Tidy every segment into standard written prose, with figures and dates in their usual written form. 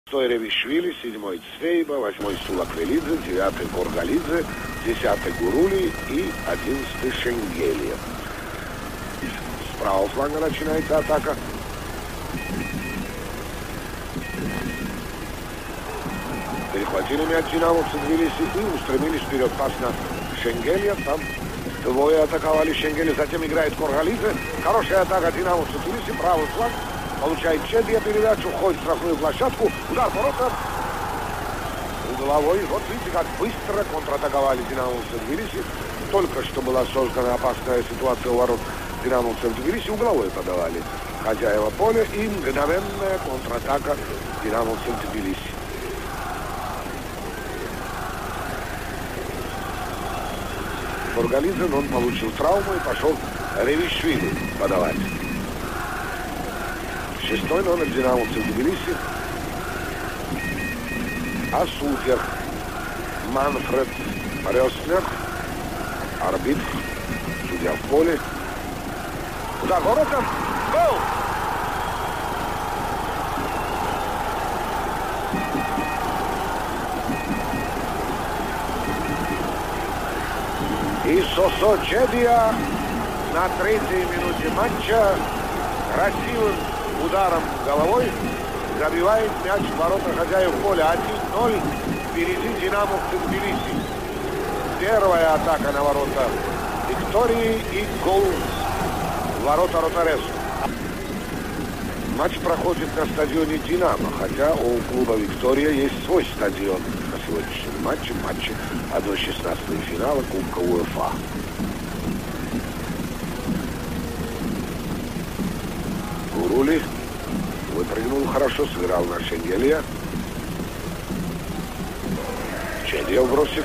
Ревишвили, 7-й Цвейба, 8-й Сулаквелидзе, 9-й Горгалидзе, 10-й Гурули и 11-й Шенгелия. С правого фланга начинается атака. Перехватили мяч динамовцы Тбилиси и устремились вперед. Пас на Шенгелия. Там двое атаковали Шенгелия. Затем играет Горгалидзе. Хорошая атака динамовцев Тбилиси. Правый фланг. Получает Чедия передачу, входит в штрафную площадку, удар ворота. Угловой. Вот видите, как быстро контратаковали динамовцы Тбилиси. Только что была создана опасная ситуация у ворот динамовцев Тбилиси. Угловой подавали хозяева поля и мгновенная контратака динамовцев Тбилиси. Горгалидзе, но он получил травму и пошел Ревишвили подавать. 6-й номер динамовцев Тбилиси. А судья Манфред Рёснер, арбитр, судья в поле. Удар воротом. Гол! И Сосо Чедия на 3-й минуте матча красивым ударом головой забивает мяч в ворота хозяев поля. 1-0 впереди динамовцы Тбилиси. Первая атака на ворота Виктории и гол в ворота Ротаресу. Матч проходит на стадионе «Динамо», хотя у клуба «Виктория» есть свой стадион на сегодняшнем матче. Матче 1/16 финала Кубка УЕФА. Гурули выпрыгнул хорошо, сыграл на Шенгелия. Чедия бросит.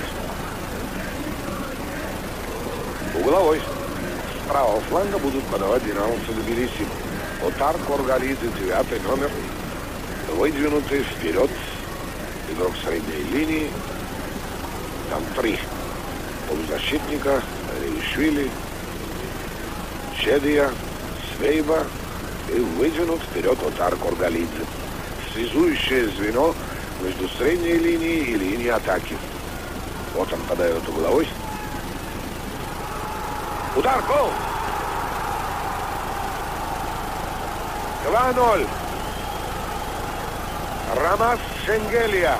Угловой. С правого фланга будут подавать динамовцы Тбилиси. Отар Горгалидзе, 9-й номер, выдвинутый вперед. Игрок средней линии. Там 3 полузащитника. Ревишвили, Чедия, Цвейба. И выдвинут вперед Отар Горгалидзе. Связующее звено между средней линией и линией атаки. Вот он подает угловой. Удар, гол! 2-0. Рамаз Шенгелия.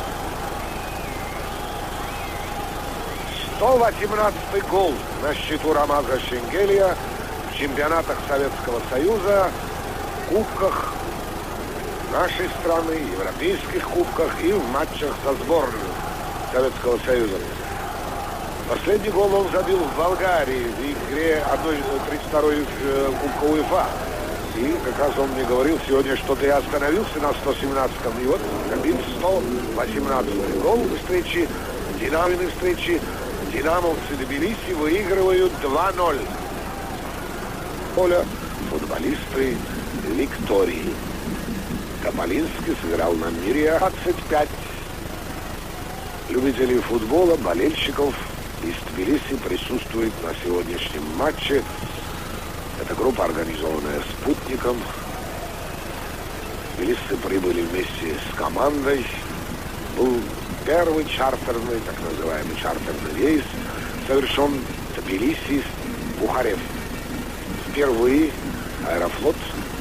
118-й гол на счету Рамаза Шенгелия в чемпионатах Советского Союза, кубках нашей страны, европейских кубках и в матчах со сборной Советского Союза. Последний гол он забил в Болгарии в игре 1/32 Кубка УЕФА. И как раз он мне говорил сегодня, что-то я остановился на 117-м. И вот забил 118-й гол в встрече, динамовой встрече. Динамовцы Тбилиси выигрывают 2-0. Поля футболисты Виктории. Тополинский сыграл на мире 25. Любителей футбола, болельщиков из Тбилиси присутствует на сегодняшнем матче. Это группа, организованная «Спутником». Тбилисцы прибыли вместе с командой. Был первый чартерный, так называемый чартерный рейс, совершен Тбилиси-Бухарев. Впервые Аэрофлот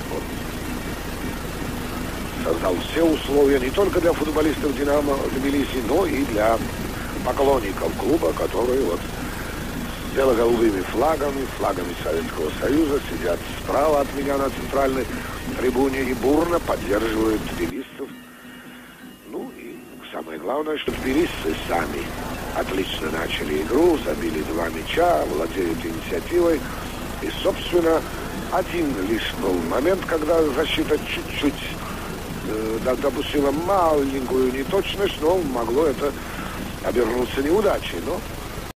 создал все условия не только для футболистов «Динамо» Тбилиси, но и для поклонников клуба, которые вот с бело-голубыми флагами, флагами Советского Союза, сидят справа от меня на центральной трибуне и бурно поддерживают тбилисцев. Ну и самое главное, что тбилисцы сами отлично начали игру, забили 2 мяча, владеют инициативой. И, собственно, один лишь был момент, когда защита чуть-чуть допустила маленькую неточность, но могло это обернуться неудачей. Но